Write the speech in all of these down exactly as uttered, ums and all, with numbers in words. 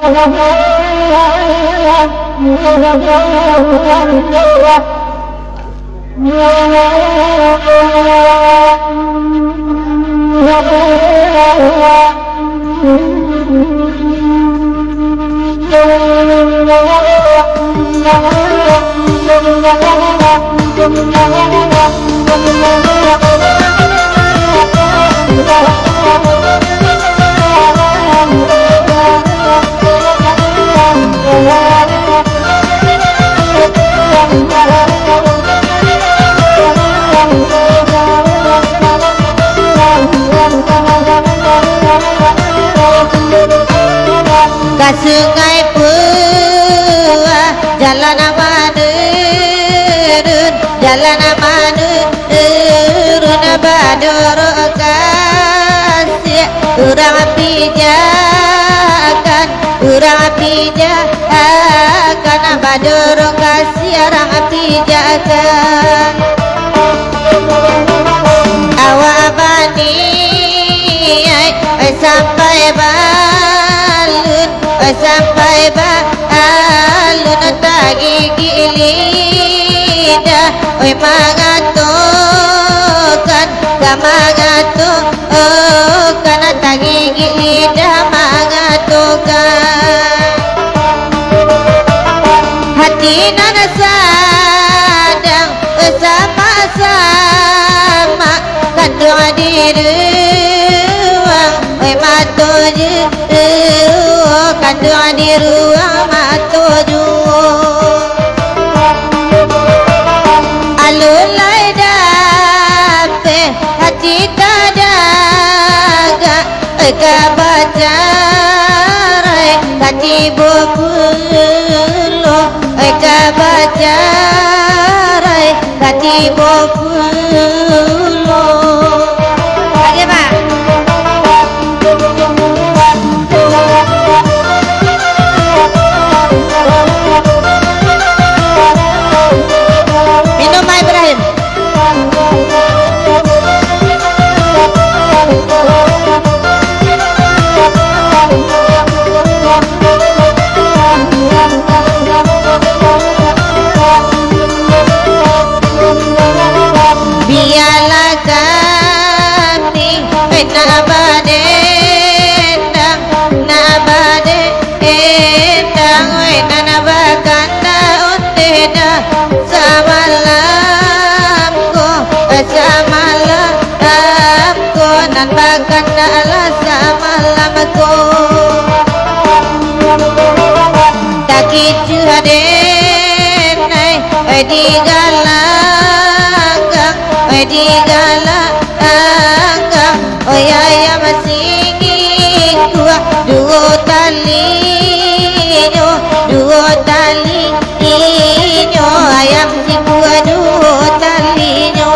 Ke sungai Puah jalan amanurun, jalan amanurun badoro kasih urang pijakan, urang pijakan badoro kasih urang pijakan. Awak bani sampai balun, sampai balun tagi gilidah, oi mangatokan, kamangatokan tagi gilidah mangatokan. Hati nana sadang sama-sama kandung diri matoju kandung di ruang matoju alulai dape hati tadaga eka bacarai hati bopulo eka bacarai hati bopulo. Lagi pak minum Pak Ibrahim. Biarlah kami nabade endang, nabade endang, we nanabakan daun deda samalamku, samalamku nan bakan dalam samalamku. Takit juhaden nai di galakang, di galakang, oh ya ya masih gua dua talinya, dua talinya ayam si gua dua talinya.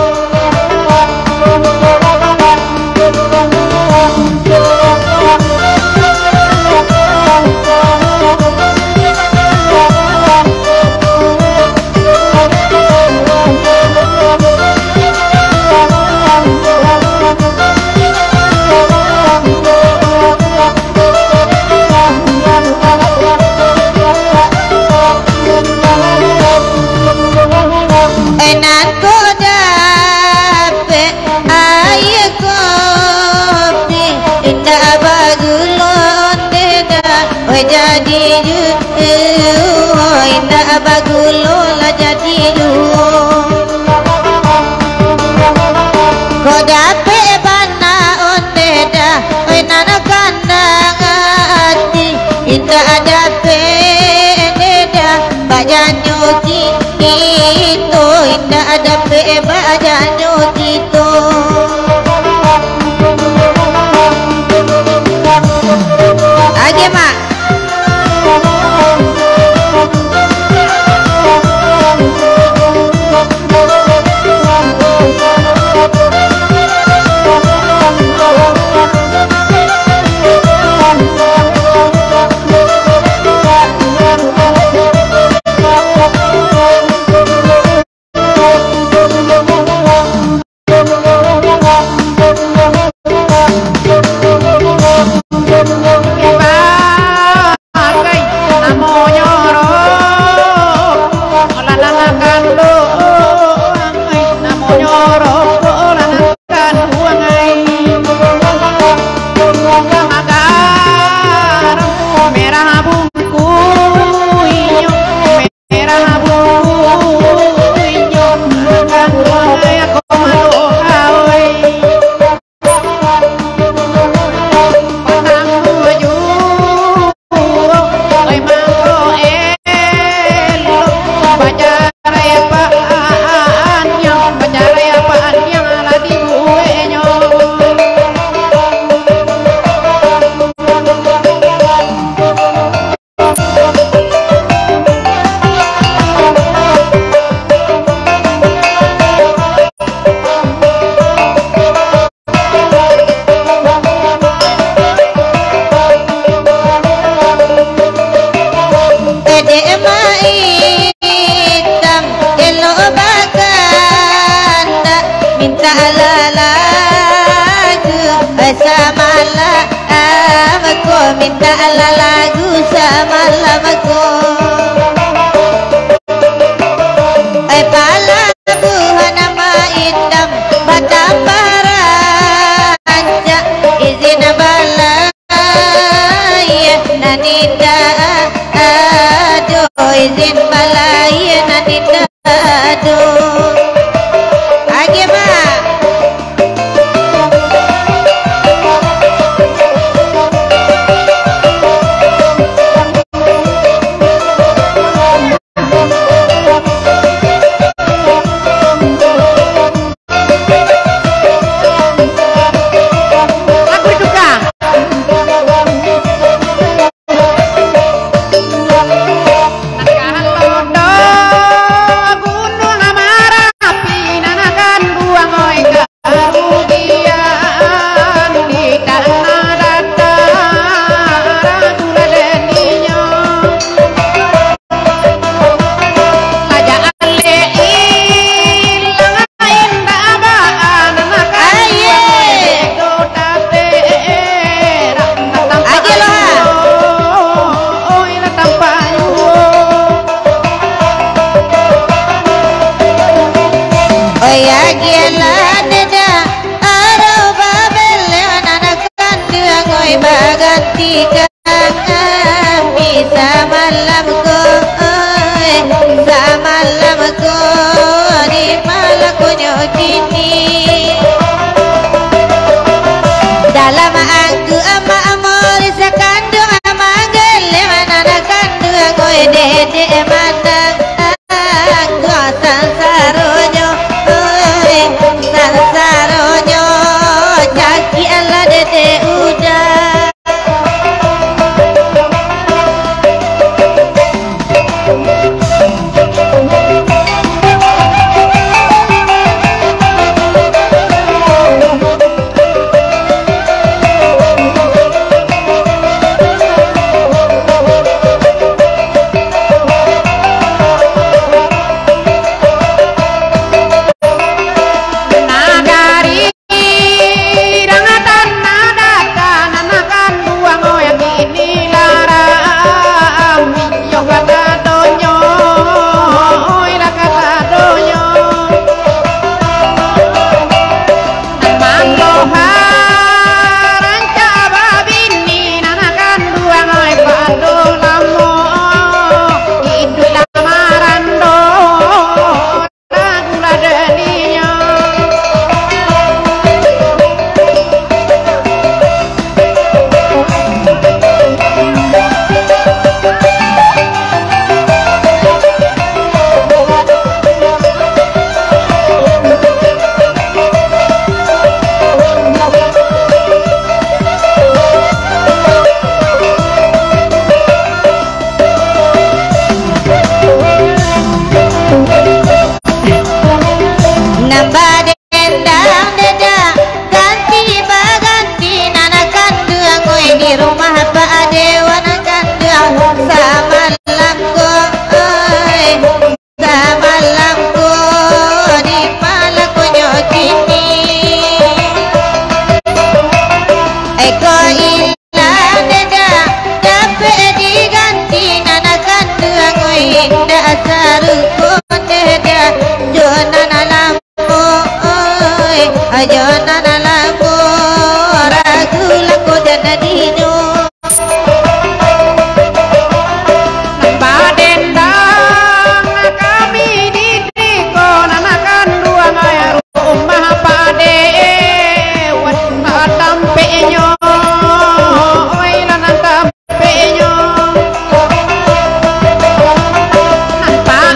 Jadi ju, indah bagulo lah jadi ju. Kau dapat bana ondeda, oi nana kandang hati, indah dapat ondeda, bajan nyuci itu, indah dapat bajan nyuci itu. Lagi mak. dede maitam elo baganda minta lagu sama lamaku minta lagu sama lamaku ai pala buhana maitam batapara anja izin bala nanita ado izin balai nanita ado age ma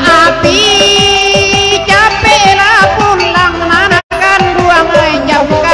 Jauh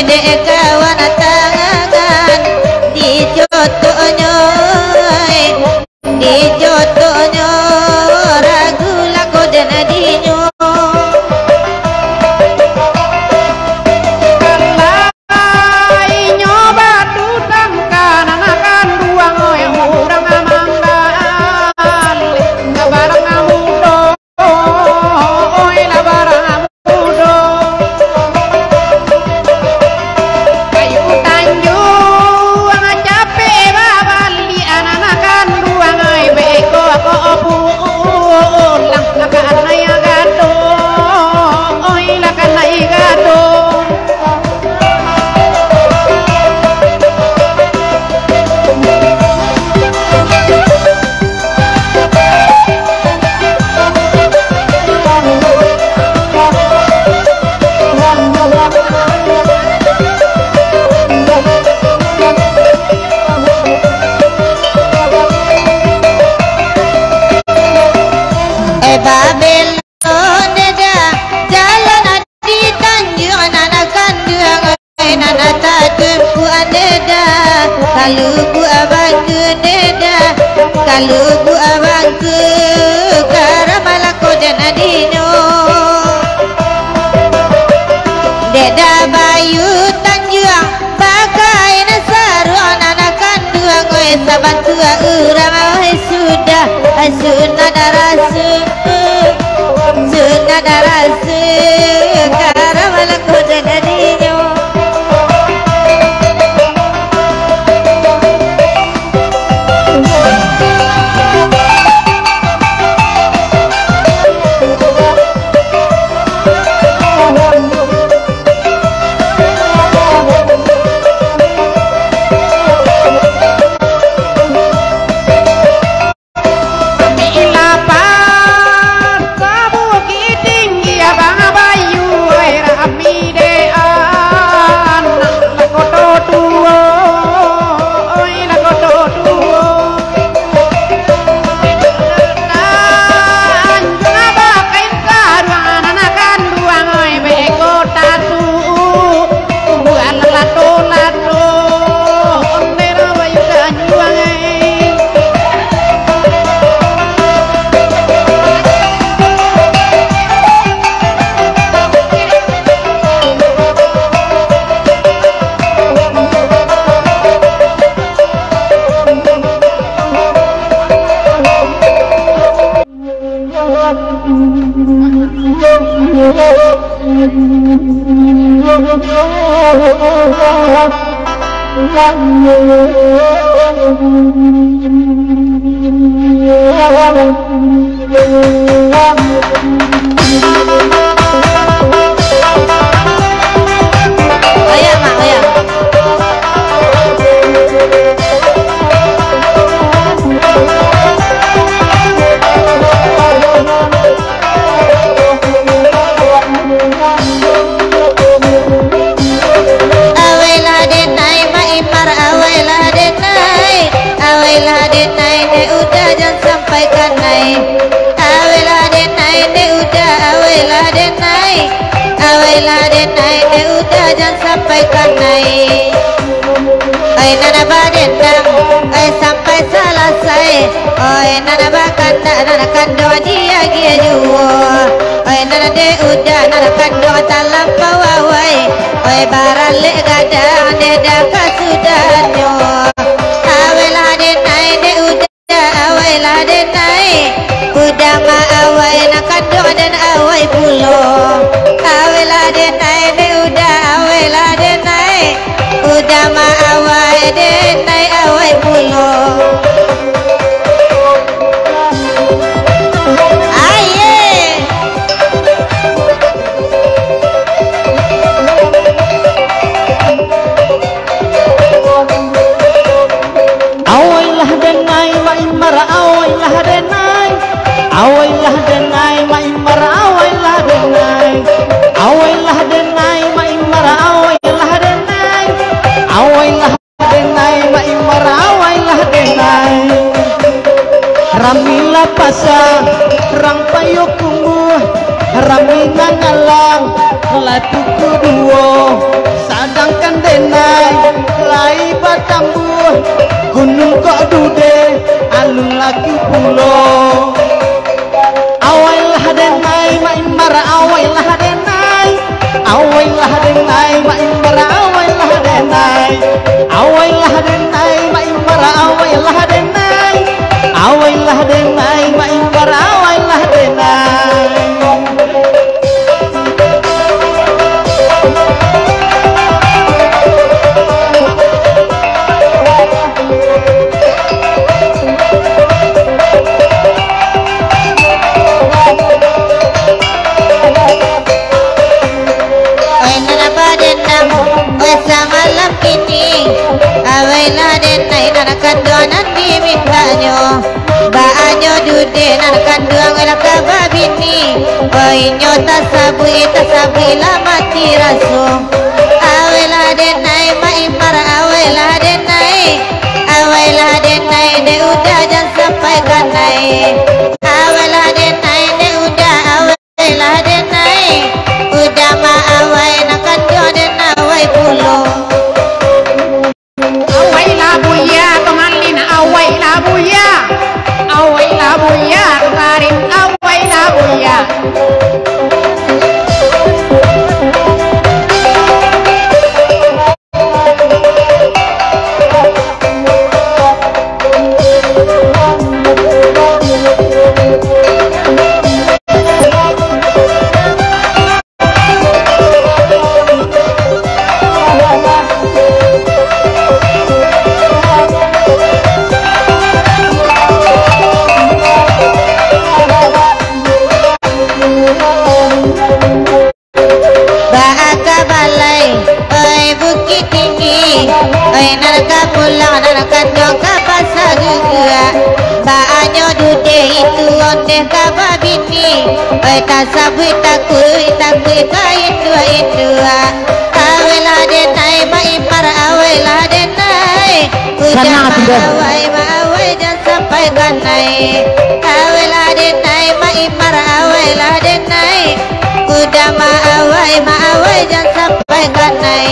dek kawan tangan di jodohnya di jodohnya ragu laku dan adinyo kalai nyoba tutang kanan akan ruang oe murang amanggal ngabarang amudo oe labarang amudo kayu tanju ang capek babali ananakan ruang oe beko ako opu lang lakan na yagado oe lakan na igado eh Babel deda jalan di Tanjung anakan dua ngoy nana tatumku adeda kalau ku abang ku deda kalau ku abang ku karamalaku dan adino deda bayu Tanjung bagai nasaru anakan dua ngoy saban tua urang awai sudah sunah darasu sunah darasu karamalaku dan adino sampaikan naik ay nana badendang ay sampai selesai ay nana bakanda nana kando dia gia juo ay nana de udah nana kando talam pawai ay barale gadang de daka sudanyo awela de nai de udah awela de nai udah ma awai nak kando dan awai pulo awela de nai de udah awela de nai udah ma awai de nai awai pulo aye awailah denai wa imar awailah denai awailah denai wa imar awailah denai awailah denai wa imar awailah denai awailah denai wa imar awailah denai ramila pasa rang payo kungu ramina ngalang latu kedua sadangkan denai lai batambu gunung kok dude alun lagi pulau awailah denai maimara awailah denai awailah denai maimara awailah denai awailah denai maimara awailah denai awailah denai maimara awailah denai malam ini awailah denai nanakan doanan dimintanya baanyo dude nanakan doang wala kababini oinyo tasabui tasabui la mati raso awailah denai maimar awailah denai awailah denai de udah jangan sampai kanai awailah denai de udah awailah denai udah ma awai nakan doanan awai pulo awailah buya kemalin awailah buya awailah buya karim awailah buya tasabu takui takui kain dua dua awailah denai maimar awailah denai udah awai awai jangan sampai kanai awailah denai maimar awailah denai udah ma awai ma awai jangan sampai kanai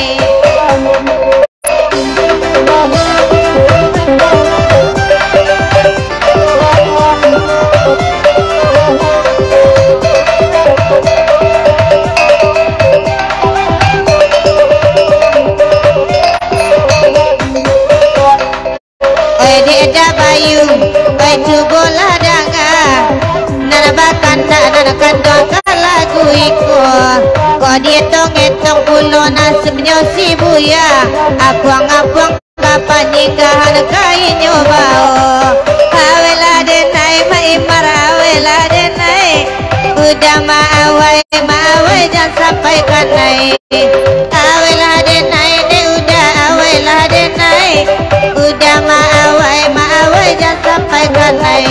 bayu baju bola danga narabakan tak narakan doa lagu iko kok dia tong etong pulo nasibnya si buya apuang apuang kapan nikahan kain nyobao awela denai maimar awela denai udah ma awai ma awai jangan sampai kanai awela denai de udah awela denai udah ma awai ma awai jangan sampai kanai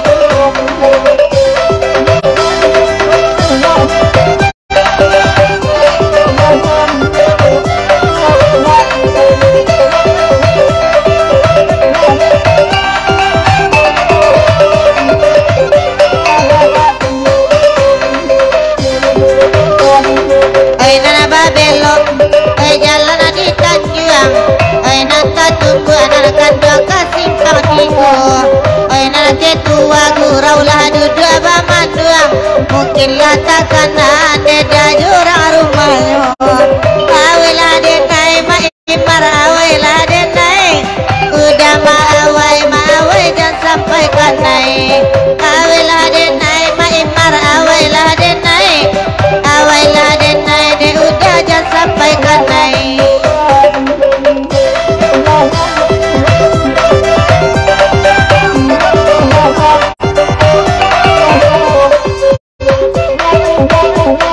mungkin latakan ada jurang rumahnya awailah denai maimar awailah denai udah ma awai ma awai jangan sampai kanai awailah denai maimar awailah denai awailah denai de udah jangan sampai kanai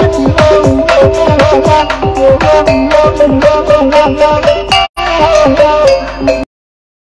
Thank you.